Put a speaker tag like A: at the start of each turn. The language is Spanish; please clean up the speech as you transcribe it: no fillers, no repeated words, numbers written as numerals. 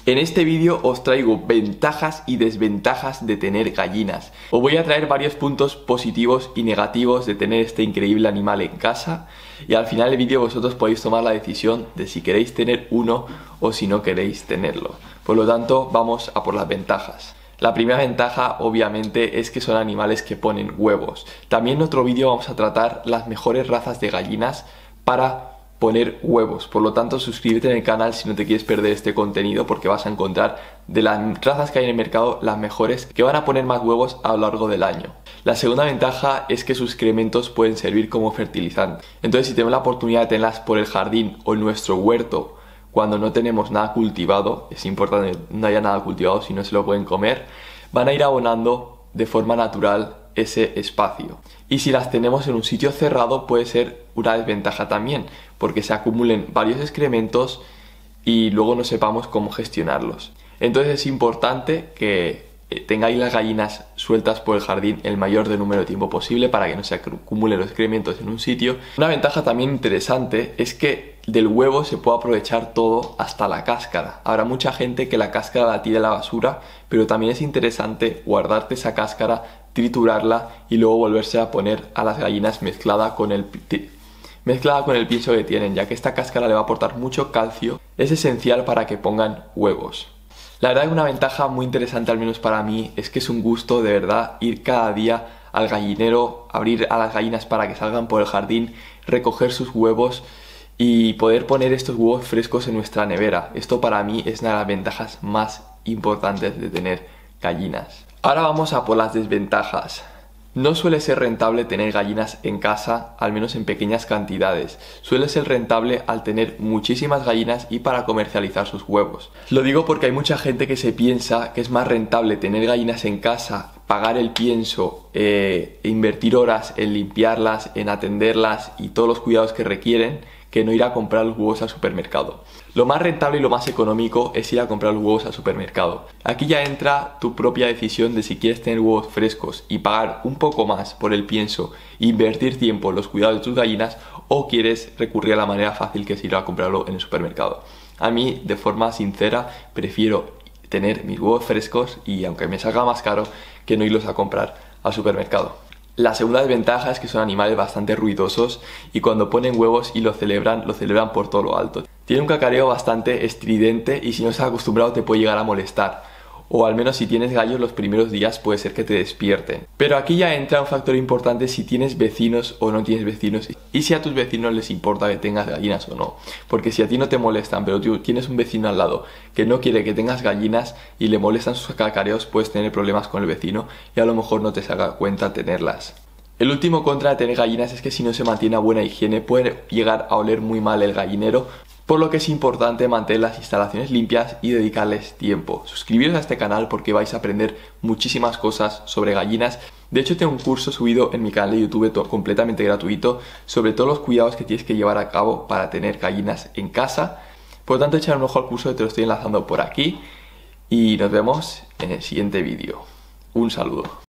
A: En este vídeo os traigo ventajas y desventajas de tener gallinas. Os voy a traer varios puntos positivos y negativos de tener este increíble animal en casa y al final del vídeo vosotros podéis tomar la decisión de si queréis tener uno o si no queréis tenerlo. Por lo tanto, vamos a por las ventajas. La primera ventaja obviamente es que son animales que ponen huevos. También en otro vídeo vamos a tratar las mejores razas de gallinas para poner huevos. Por lo tanto, suscríbete en el canal si no te quieres perder este contenido, porque vas a encontrar de las razas que hay en el mercado las mejores que van a poner más huevos a lo largo del año. La segunda ventaja es que sus excrementos pueden servir como fertilizante. Entonces, si tenemos la oportunidad de tenerlas por el jardín o en nuestro huerto cuando no tenemos nada cultivado, es importante que no haya nada cultivado, si no se lo pueden comer, van a ir abonando de forma natural ese espacio. Y si las tenemos en un sitio cerrado puede ser una desventaja también, porque se acumulen varios excrementos y luego no sepamos cómo gestionarlos. Entonces es importante que tengáis las gallinas sueltas por el jardín el mayor número de tiempo posible para que no se acumulen los excrementos en un sitio. Una ventaja también interesante es que del huevo se puede aprovechar todo hasta la cáscara. Habrá mucha gente que la cáscara la tira a la basura, pero también es interesante guardarte esa cáscara, triturarla y luego volverse a poner a las gallinas mezclada con el pienso que tienen, ya que esta cáscara le va a aportar mucho calcio. Es esencial para que pongan huevos. La verdad que una ventaja muy interesante, al menos para mí, es que es un gusto de verdad ir cada día al gallinero, abrir a las gallinas para que salgan por el jardín, recoger sus huevos y poder poner estos huevos frescos en nuestra nevera. Esto para mí es una de las ventajas más importantes de tener gallinas. Ahora vamos a por las desventajas. No suele ser rentable tener gallinas en casa, al menos en pequeñas cantidades. Suele ser rentable al tener muchísimas gallinas y para comercializar sus huevos. Lo digo porque hay mucha gente que se piensa que es más rentable tener gallinas en casa, pagar el pienso, invertir horas en limpiarlas, en atenderlas y todos los cuidados que requieren, que no ir a comprar los huevos al supermercado. Lo más rentable y lo más económico es ir a comprar los huevos al supermercado. Aquí ya entra tu propia decisión de si quieres tener huevos frescos y pagar un poco más por el pienso e invertir tiempo en los cuidados de tus gallinas, o quieres recurrir a la manera fácil que es ir a comprarlo en el supermercado. A mí, de forma sincera, prefiero tener mis huevos frescos y aunque me salga más caro, que no irlos a comprar al supermercado. La segunda desventaja es que son animales bastante ruidosos y cuando ponen huevos y lo celebran por todo lo alto. Tiene un cacareo bastante estridente y si no estás acostumbrado te puede llegar a molestar. O al menos si tienes gallos los primeros días puede ser que te despierten. Pero aquí ya entra un factor importante si tienes vecinos o no tienes vecinos y si a tus vecinos les importa que tengas gallinas o no. Porque si a ti no te molestan pero tú tienes un vecino al lado que no quiere que tengas gallinas y le molestan sus cacareos, puedes tener problemas con el vecino y a lo mejor no te salga cuenta tenerlas. El último contra de tener gallinas es que si no se mantiene a buena higiene puede llegar a oler muy mal el gallinero, por lo que es importante mantener las instalaciones limpias y dedicarles tiempo. Suscribiros a este canal porque vais a aprender muchísimas cosas sobre gallinas. De hecho, tengo un curso subido en mi canal de YouTube completamente gratuito sobre todos los cuidados que tienes que llevar a cabo para tener gallinas en casa. Por lo tanto, echar un ojo al curso que te lo estoy enlazando por aquí y nos vemos en el siguiente vídeo. Un saludo.